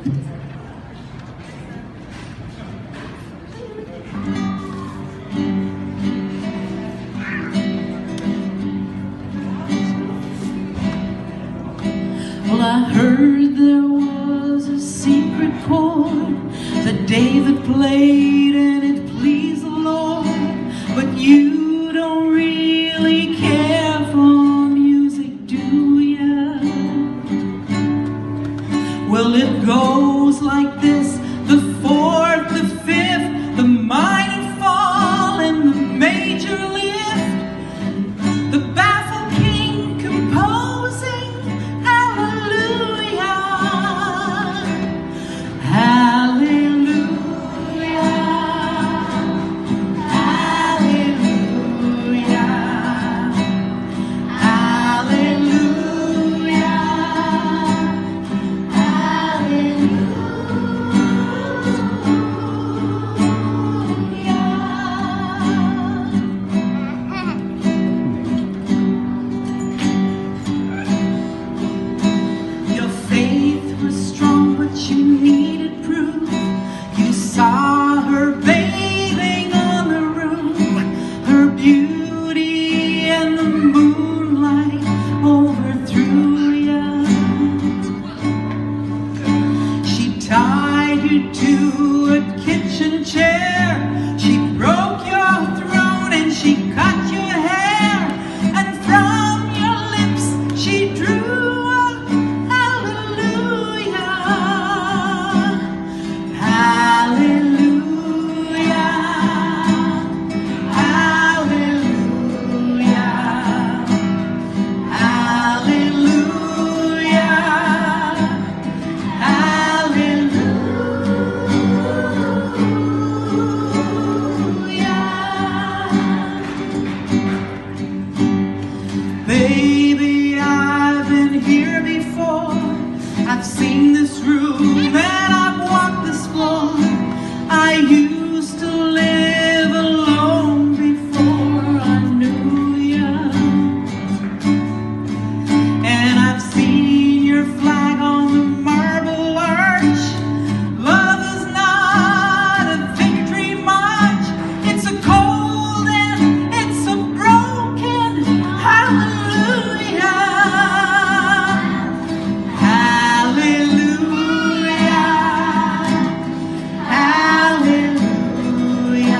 Well, I heard there was a secret chord that David played and it pleased the Lord, but you don't really care for music, do ya? Well, it goes like this: the fourth, the fifth, the minor fall and the major lift, the baffled king composing hallelujah, hallelujah, hallelujah, Your faith was strong, but you needed proof. You saw her bathing on the roof, her beauty and the moonlight overthrew you. She tied you to a kitchen chair, she broke your throne and she cut your hair, and from your lips she drew a hallelujah, hallelujah, hallelujah, hallelujah. Baby, I've been here before. I've seen this room and I've walked this floor. I used to live alone before I knew ya, and I've seen your flag on the marble arch. Love is not a victory march, it's a cold and it's a broken hallelujah, hallelujah, hallelujah,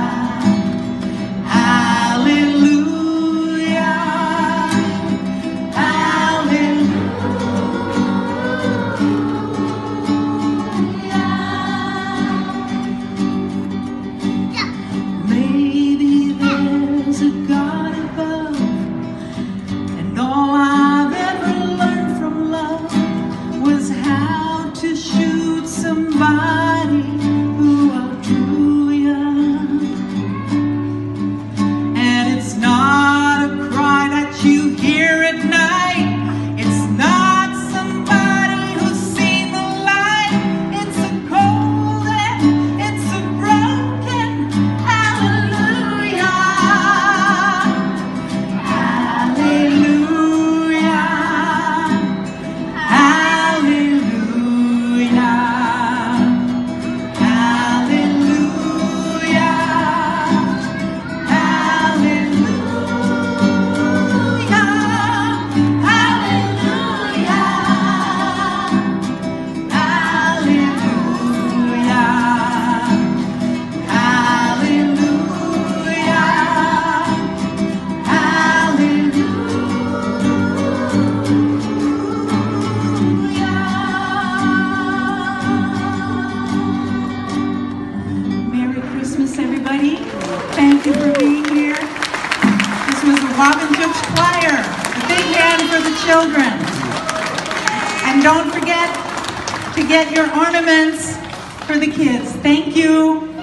hallelujah. Maybe there's a God above, and all I've ever learned from love was how to shoot somebody who outdrew ya. And it's not a cry that you hear at night, it's not somebody who's seen the light, it's a cold and it's a broken hallelujah, hallelujah, hallelujah, Merry Christmas, everybody. Thank you for being here. This was the Waapinichikush Choir. A big hand for the children. And don't forget to get your ornaments for the kids. Thank you.